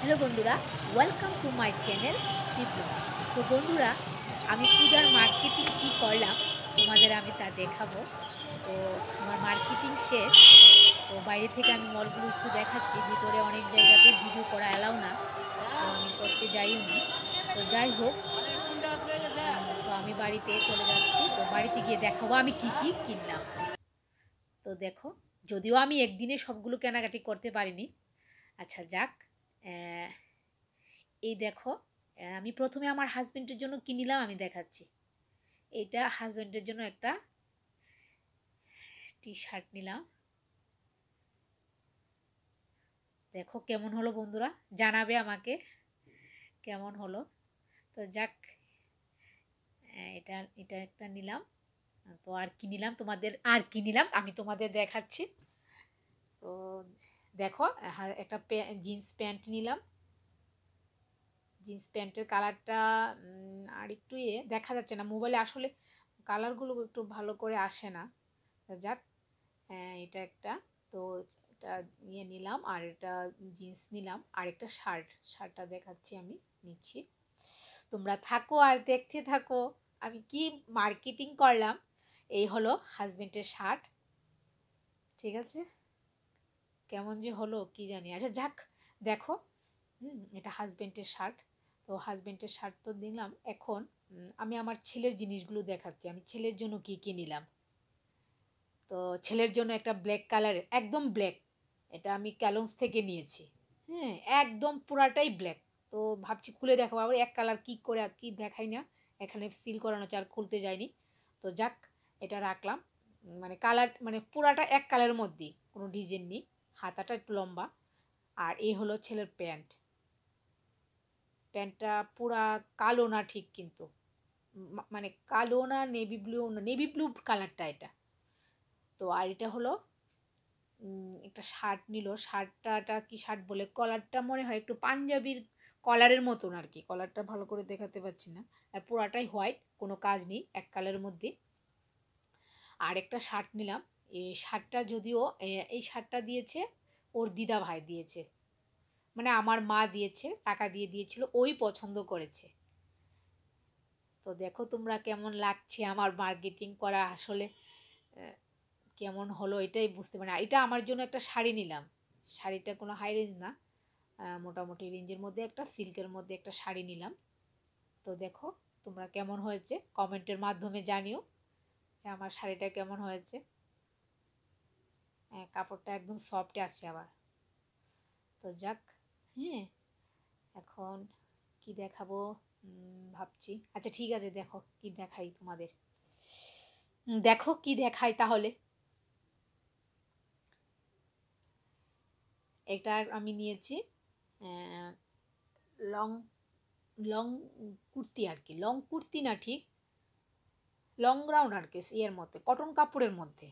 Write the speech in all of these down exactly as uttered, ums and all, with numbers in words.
Hello বন্ধুরা, welcome to my channel Chiplong. তো বন্ধুরা, আমি পূজার মার্কেটিং কি করলাম তোমাদের আমি তা দেখাবো। তো আমার মার্কেটিং শেষ। তো বাইরে থেকে আমি মলগুলো একটু দেখাচ্ছি, ভিতরে অনেক জায়গাতে ভিডিও করা এলাও না, তো আমি করতে যাইও নি। তো যাই হোক, উম, তো আমি বাড়িতে চলে যাচ্ছি। তো বাড়িতে গিয়ে দেখাবো আমি কি কি কিনলাম। তো দেখো, যদিও আমি একদিনে সবগুলো কেনাকাটি করতে পারিনি। আচ্ছা যাক, এই দেখো, আমি প্রথমে আমার হাজবেন্ডের জন্য কি নিলাম আমি দেখাচ্ছি। এটা হাজবেন্ডের জন্য একটা টি শার্ট নিলাম। দেখো কেমন হলো বন্ধুরা, জানাবে আমাকে কেমন হলো। তো যাক, এটা এটা একটা নিলাম। তো আর কি নিলাম তোমাদের আর কি নিলাম আমি তোমাদের দেখাচ্ছি। তো দেখো, একটা জিন্স প্যান্ট নিলাম। জিন্স প্যান্টের কালারটা আর একটু ইয়ে দেখা যাচ্ছে না মোবাইলে, আসলে কালারগুলো একটু ভালো করে আসে না। যাক, এটা একটা, তো এটা নিয়ে নিলাম। আর এটা জিন্স নিলাম, আর একটা শার্ট শার্টটা দেখাচ্ছি, আমি নিচ্ছি। তোমরা থাকো আর দেখতে থাকো আমি কি মার্কেটিং করলাম। এই হলো হাজবেন্ডের শার্ট, ঠিক আছে? কেমন যে হলো কি জানি। আচ্ছা যাক, দেখো, হুম এটা হাজবেন্ডের শার্ট। তো হাজবেন্ডের শার্ট তো দিলাম। এখন আমি আমার ছেলের জিনিসগুলো দেখাচ্ছি, আমি ছেলের জন্য কি কি নিলাম। তো ছেলের জন্য একটা ব্ল্যাক কালারের, একদম ব্ল্যাক, এটা আমি ক্যালন্স থেকে নিয়েছি। হ্যাঁ, একদম পুরাটাই ব্ল্যাক। তো ভাবছি খুলে দেখাবো, আবার এক কালার কি করে কি দেখাই না, এখানে সিল করানো চার খুলতে যায়নি। তো যাক, এটা রাখলাম। মানে কালার মানে পুরাটা এক কালারের মধ্যেই, কোনো ডিজাইন নেই, হাতাটা একটু লম্বা। আর এই হলো ছেলের প্যান্ট। প্যান্টটা পুরা কালো না ঠিক, কিন্তু মানে কালো না, নেভি ব্লু না, নেভি ব্লু কালারটা এটা। তো আর এটা হলো একটা শার্ট নিল। শার্টটা কি শার্ট বলে, কলারটা মনে হয় একটু পাঞ্জাবির কলারের মতন আর কি, কলারটা ভালো করে দেখাতে পাচ্ছি না। আর পুরাটাই হোয়াইট, কোনো কাজ নেই, এক কালারের মধ্যে। আর একটা শার্ট নিলাম। এই শার্টটা যদিও এই শার্টটা দিয়েছে ওর দিদা ভাই দিয়েছে, মানে আমার মা দিয়েছে, টাকা দিয়ে দিয়েছিল, ওই পছন্দ করেছে। তো দেখো তোমরা কেমন লাগছে আমার মার্কেটিং করা, আসলে কেমন হলো এটাই বুঝতে পারি না। এটা আমার জন্য একটা শাড়ি নিলাম। শাড়িটা কোনো হাই রেঞ্জ না, মোটামুটি রেঞ্জের মধ্যে একটা সিল্কের মধ্যে একটা শাড়ি নিলাম। তো দেখো তোমরা কেমন হয়েছে কমেন্টের মাধ্যমে জানিও যে আমার শাড়িটা কেমন হয়েছে। হ্যাঁ, কাপড়টা একদম সফট আছে আবার। তো যাক, হ্যাঁ এখন কি দেখাবো ভাবছি। আচ্ছা ঠিক আছে, দেখো কি দেখাই তোমাদের, দেখো কি দেখাই তাহলে। এটা আমি নিয়েছি লং লং কুর্তি আর কি, লং কুর্তি না ঠিক, লং গ্রাউন্ড আর কি, ইয়ের মধ্যে কটন কাপড়ের মধ্যে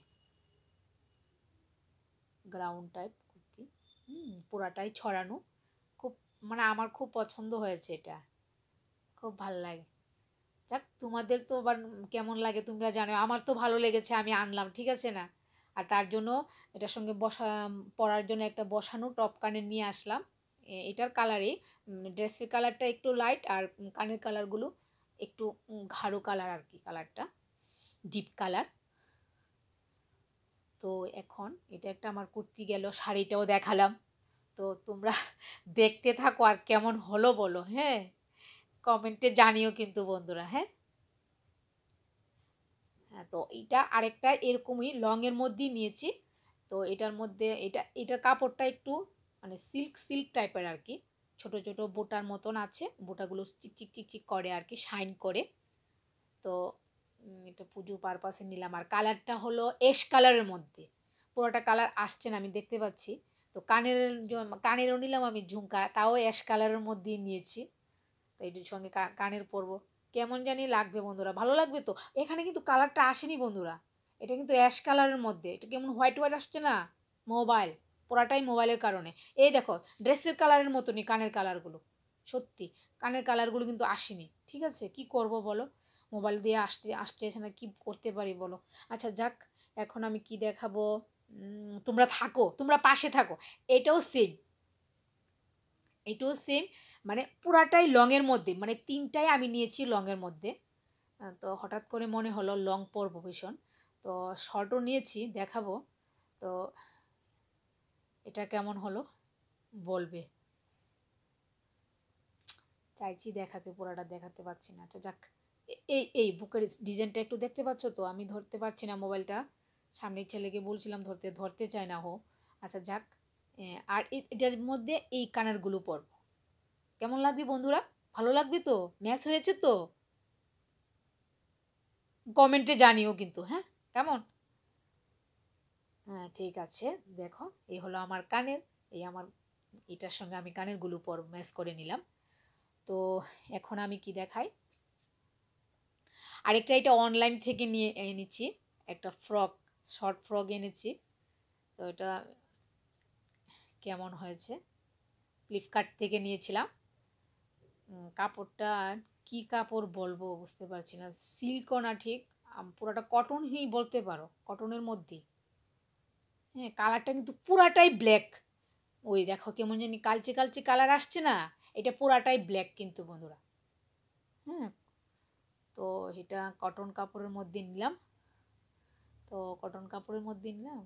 গ্রাউন্ড টাইপ কুর্তি। হুম পুরাটাই ছড়ানো, খুব মানে আমার খুব পছন্দ হয়েছে, এটা খুব ভাল লাগে। যাক, তোমাদের তো আবার কেমন লাগে তোমরা জানো, আমার তো ভালো লেগেছে, আমি আনলাম, ঠিক আছে না। আর তার জন্য এটার সঙ্গে বসা পরার জন্য একটা বসানো টপ কানের নিয়ে আসলাম। এটার কালারই, ড্রেসের কালারটা একটু লাইট, আর কানের কালারগুলো একটু গাঢ় কালার আর কি, কালারটা ডিপ কালার। তো এখন এটা একটা আমার কুর্তি গেল, শাড়িটাও দেখালাম। তো তোমরা দেখতে থাকো আর কেমন হলো বলো, হ্যাঁ কমেন্টে জানিও কিন্তু বন্ধুরা। হ্যাঁ, হ্যাঁ তো এটা আরেকটা এরকমই লংয়ের মধ্যেই নিয়েছি। তো এটার মধ্যে এটা এটার কাপড়টা একটু মানে সিল্ক সিল্ক টাইপের আর কি, ছোট ছোট বোটার মতন আছে, বোটাগুলো চিকচিক চিকচিক করে আর কি, শাইন করে। তো এটা পুজো পারপাসে নিলাম। আর কালারটা হলো এশ কালারের মধ্যে, পুরোটা কালার আসছে না আমি দেখতে পাচ্ছি। তো কানের কানেরও নিলাম আমি ঝুমকা, তাও অ্যাশ কালারের মধ্যেই নিয়েছি। তো এটির সঙ্গে কানের পরবো, কেমন জানি লাগবে বন্ধুরা, ভালো লাগবে তো। এখানে কিন্তু কালারটা আসেনি বন্ধুরা, এটা কিন্তু অ্যাশ কালারের মধ্যে, এটা কেমন হোয়াইট হোয়াইট আসছে না, মোবাইল পুরাটাই মোবাইলের কারণে। এই দেখো ড্রেসের কালারের মতনই কানের কালারগুলো, সত্যি কানের কালারগুলো কিন্তু আসেনি, ঠিক আছে কি করব বলো, মোবাইল দিয়ে আসতে আসতে এখানে কি করতে পারি বলো। আচ্ছা যাক, এখন আমি কি দেখাবো, তোমরা থাকো, তোমরা পাশে থাকো। এটাও সেম, এটাও সেম, মানে পুরাটাই লংয়ের মধ্যে, মানে তিনটাই আমি নিয়েছি লংয়ের মধ্যে। তো হঠাৎ করে মনে হলো লং পরবো ভীষণ, তো শর্টও নিয়েছি, দেখাবো। তো এটা কেমন হলো বলবে, চাইছি দেখাতে, পুরাটা দেখাতে পারছি না। আচ্ছা যাক, এই এই বুকের ডিজাইনটা একটু দেখতে পাচ্ছ তো, আমি ধরতে পারছি না মোবাইলটা, সামনের ছেলেকে বলছিলাম ধরতে, ধরতে চায় না হো। আচ্ছা যাক, আর এটার মধ্যে এই কানারগুলো পরব, কেমন লাগবে বন্ধুরা? ভালো লাগবে তো? ম্যাচ হয়েছে তো? কমেন্টে জানিও কিন্তু, হ্যাঁ কেমন? হ্যাঁ ঠিক আছে, দেখো এই হলো আমার কানের, এই আমার এটার সঙ্গে আমি কানের গুলো পর ম্যাচ করে নিলাম। তো এখন আমি কি দেখাই, আরেকটা এটা অনলাইন থেকে নিয়ে এনেছি, একটা ফ্রক, শর্ট ফ্রক এনেছি। তো এটা কেমন হয়েছে, ফ্লিপকার্ট থেকে নিয়েছিলাম। কাপড়টা কি কাপড় বলবো বুঝতে পারছি না, সিল্কও না ঠিক, পুরোটা কটনই বলতে পারো, কটনের মধ্যে। হ্যাঁ কালারটা কিন্তু পুরাটাই ব্ল্যাক, ওই দেখো কেমন জানি কালচে কালচে কালার আসছে না, এটা পুরাটাই ব্ল্যাক কিন্তু বন্ধুরা। হ্যাঁ তো এটা কটন কাপড়ের মধ্যে নিলাম, তো কটন কাপড়ের মধ্যে নিলাম,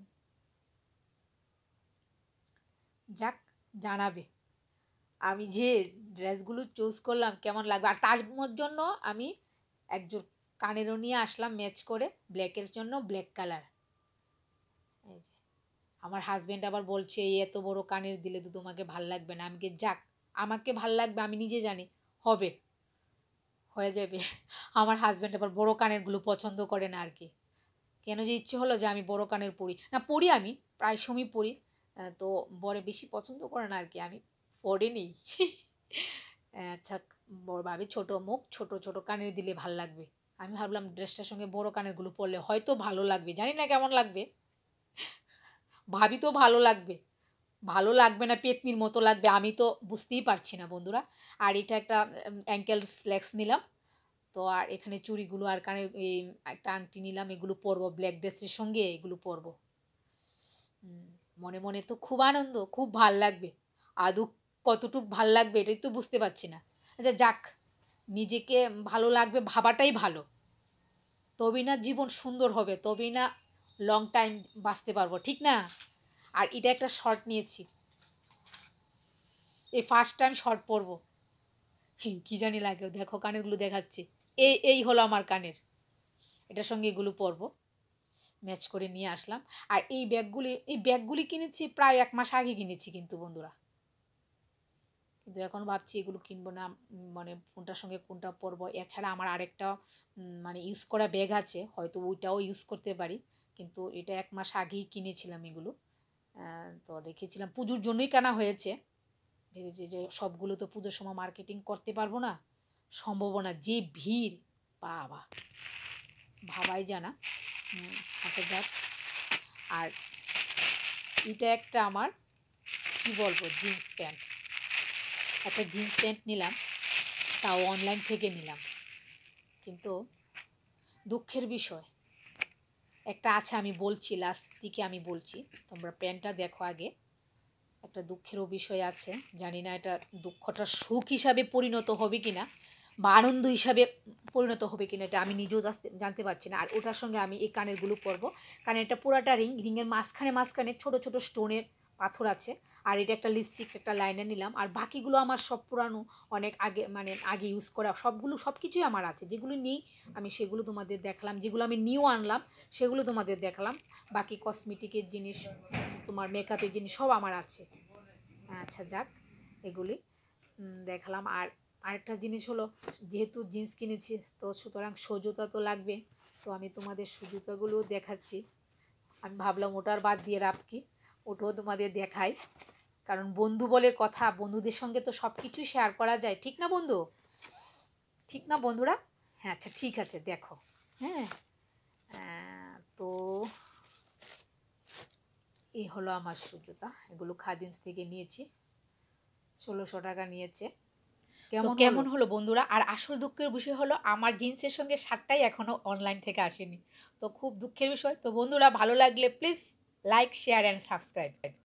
যাক জানাবে আমি যে ড্রেসগুলো চুজ করলাম কেমন লাগবে। আর তার জন্য আমি একজোড় কানেরও নিয়ে আসলাম ম্যাচ করে, ব্ল্যাকের জন্য ব্ল্যাক কালার। এই যে আমার হাজব্যান্ড আবার বলছে এই এত বড় কানের দিলে তো তোমাকে ভাল লাগবে না, আমি কি যাক আমাকে ভাল লাগবে, আমি নিজে জানি হবে, হয়ে যাবে। আমার হাজব্যান্ড আবার বড় কানেরগুলো পছন্দ করে না আর কি, কেন যে ইচ্ছে হলো যে আমি বড় কানের পরি না, পরি আমি প্রায় সময় পরি, তো বড় বেশি পছন্দ করে না আর কি, আমি পরিনি। আচ্ছা বড় ভাবি ছোট মুখ, ছোট ছোট কানের দিলে ভাল লাগবে, আমি ভাবলাম ড্রেসটার সঙ্গে বড় কানেরগুলো পরলে হয়তো ভালো লাগবে, জানি না কেমন লাগবে, ভাবি তো ভালো লাগবে, ভালো লাগবে না পেতনির মতো লাগবে, আমি তো বুঝতেই পারছি না বন্ধুরা। আর এটা একটা অ্যাঙ্কেল স্ল্যাক্স নিলাম, তো আর এখানে চুড়িগুলো আর কানে এই একটা আংটি নিলাম, এগুলো পরবো ব্ল্যাক ড্রেসের সঙ্গে, এগুলো পরবো। মনে মনে তো খুব আনন্দ, খুব ভাল লাগবে, আদৌ কতটুক ভাল লাগবে এটাই তো বুঝতে পারছি না। আচ্ছা যাক, নিজেকে ভালো লাগবে ভাবাটাই ভালো, তবেই না জীবন সুন্দর হবে, তবেই না লং টাইম বাঁচতে পারবো, ঠিক না? আর এটা একটা শর্ট নিয়েছি, এই ফার্স্ট টাইম শর্ট পরবো, কি জানি লাগে, দেখো কানেরগুলো দেখাচ্ছে, এই এই হলো আমার কানের, এটার সঙ্গে এগুলো পরবো, ম্যাচ করে নিয়ে আসলাম। আর এই ব্যাগগুলি, এই ব্যাগগুলি কিনেছি প্রায় এক মাস আগে কিনেছি কিন্তু বন্ধুরা, কিন্তু এখন ভাবছি এগুলো কিনবো না, মানে কোনটার সঙ্গে কোনটা পরবো। এছাড়া আমার আরেকটা মানে ইউজ করা ব্যাগ আছে, হয়তো ওইটাও ইউজ করতে পারি, কিন্তু এটা এক মাস আগেই কিনেছিলাম এগুলো, তো রেখেছিলাম, পুজোর জন্যই কেনা হয়েছে, ভেবেছি যে সবগুলো তো পুজোর সময় মার্কেটিং করতে পারবো না, সম্ভাবনা যে ভিড়, বাবা ভাবাই জানা। আচ্ছা যাক, আর এটা একটা আমার কি বলবো জিন্স প্যান্ট, একটা জিন্স প্যান্ট নিলাম, তাও অনলাইন থেকে নিলাম, কিন্তু দুঃখের বিষয় একটা আছে, আমি বলছি লাস্ট দিকে আমি বলছি, তোমরা প্যান্টটা দেখো আগে। একটা দুঃখেরও বিষয় আছে, জানি না এটা দুঃখটা সুখ হিসাবে পরিণত হবে কিনা বা আনন্দ হিসাবে পরিণত হবে কিনা, এটা আমি নিজেও জানতে পারছি না। আর ওটার সঙ্গে আমি এই কানেরগুলো পরবো, কানেরটা পুরাটা রিং, রিংয়ের মাঝখানে মাঝখানে ছোট ছোট স্টোনের পাথর আছে। আর এটা একটা লিপস্টিক, একটা লাইনার নিলাম, আর বাকিগুলো আমার সব পুরানো, অনেক আগে মানে আগে ইউজ করা, সবগুলো সব কিছুই আমার আছে, যেগুলো নেই আমি সেগুলো তোমাদের দেখালাম, যেগুলো আমি নিউ আনলাম সেগুলো তোমাদের দেখালাম, বাকি কসমেটিকের জিনিস, তোমার মেকআপের জিনিস সব আমার আছে। আচ্ছা যাক, এগুলি দেখালাম। আর আরেকটা জিনিস হলো, যেহেতু জিন্স কিনেছি তো সুতরাং সজুতা তো লাগবে, তো আমি তোমাদের সজুতাগুলোও দেখাচ্ছি, আমি ভাবলাম ওটার বাদ দিয়ে রাখি, ওটাও তোমাদের দেখাই, কারণ বন্ধু বলে কথা, বন্ধুদের সঙ্গে তো সব কিছুই শেয়ার করা যায়, ঠিক না বন্ধু, ঠিক না বন্ধুরা? হ্যাঁ আচ্ছা ঠিক আছে, দেখো হ্যাঁ, তো এই হলো আমার সজুতা, এগুলো খাদিমস থেকে নিয়েছি, ষোলোশো টাকা নিয়েছে। কেমন কেমন হলো বন্ধুরা? আর আসল দুঃখের বিষয় হলো আমার জিন্সের সঙ্গে শার্টটাই এখনও অনলাইন থেকে আসেনি, তো খুব দুঃখের বিষয়। তো বন্ধুরা ভালো লাগলে please like, share and subscribe.